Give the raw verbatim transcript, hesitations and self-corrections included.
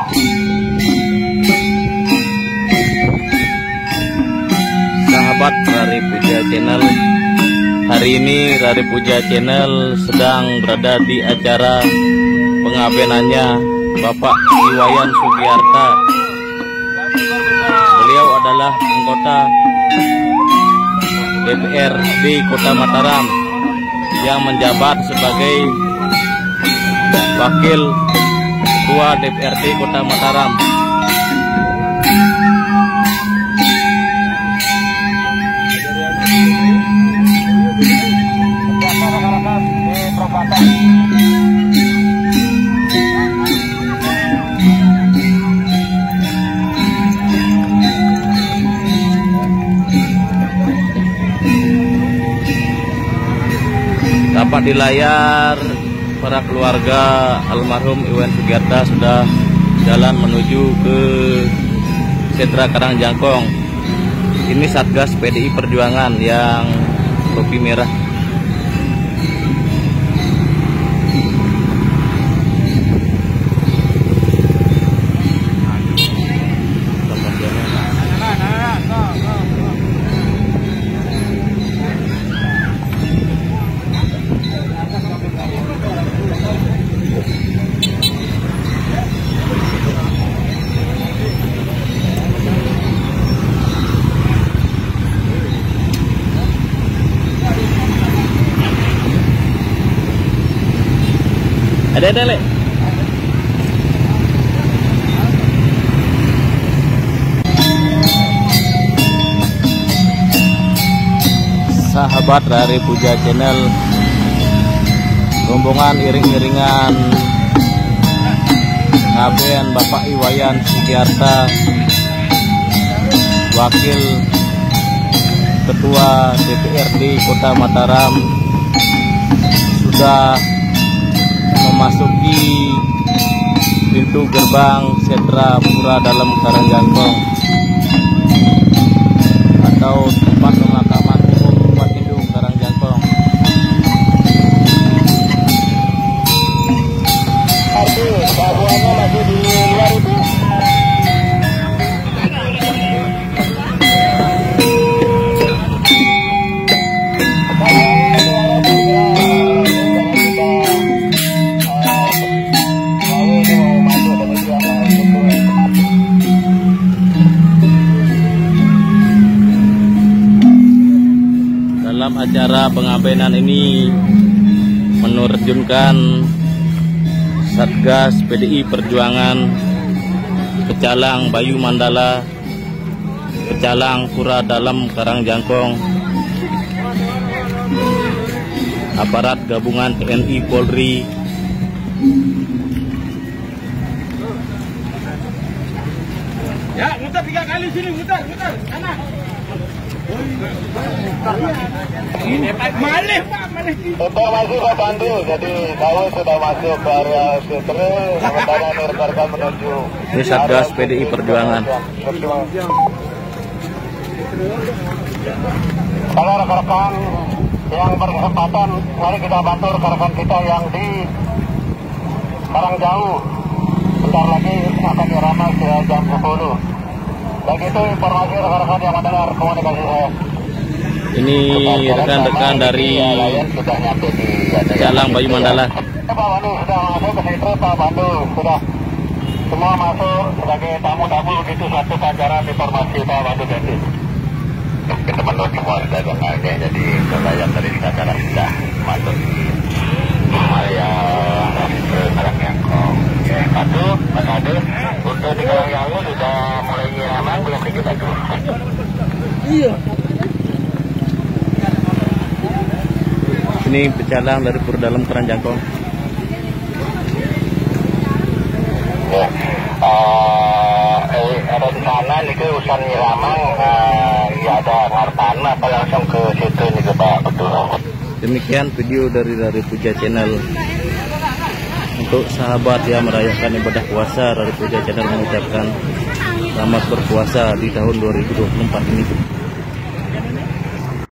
Sahabat Rari Puja Channel, hari ini Rari Puja Channel sedang berada di acara pengabenannya Bapak Iwayan Sugiarta. Beliau adalah anggota D P R D Kota Mataram yang menjabat sebagai Wakil Ketua D P R D Kota Mataram. Dapat di layar para keluarga almarhum Iwayan Sugiarta sudah jalan menuju ke sentra Karangjangkong. Ini Satgas P D I Perjuangan yang topi merah. Ada ada le. Sahabat Rari Puja Channel, rombongan iring-iringan ngaben Bapak Iwayan Sugiarta, Wakil Ketua D P R D Kota Mataram, sudah memasuki pintu gerbang sentra Pura Dalam Karangjangkong atau tempat pemakaman umum Umat Hindu Karangjangkong. Aduh, babuannya masih di luar itu. Dalam acara pengabenan ini menerjunkan Satgas P D I Perjuangan, Pecalang Bayu Mandala, Pecalang Pura Dalam Karangjangkong, aparat gabungan T N I Polri, ya muter tiga kali sini, muter, muter, sana. Ini malih Pak, malih. Sudah masuk ke Bandu, jadi tahu sudah masuk ke area Sutri, sementara rekan menuju. Ini Satgas P D I Perjuangan. Kalau rekan-rekan yang berkesempatan, mari kita bantu rekan-rekan kita yang di Karangjauh. Bentar lagi akan diramas ya jam sepuluh. Begitu informasi rekan-rekan yang mendengar komunikasi saya. Ini rekan-rekan dari Pecalang Bayu Mandala. Pak Pandu sudah masuk ke situ, Pak Pandu sudah semua masuk sebagai tamu-tamu, begitu satu pelajaran informasi Pak Pandu nanti. Teman-teman semua sudah dengarnya, jadi kita yang tadi acara sudah masuk di area Karangjangkong. Ya, Pandu, Mas Ade, untuk di Karangjangkong sudah mulai nyaman belum kita tuh? Iya. Ini Pecalang dari Pura Dalam Karangjangkong. Ya, uh, eh, ada di sana nih ke urusan Nyiramang, uh, ya ada Hartana, apa langsung ke situ nih ke Pak, betul. Demikian video dari Rari Puja Channel. Untuk sahabat yang merayakan ibadah puasa, Rari Puja Channel mengucapkan selamat berpuasa di tahun dua ribu dua puluh empat ini.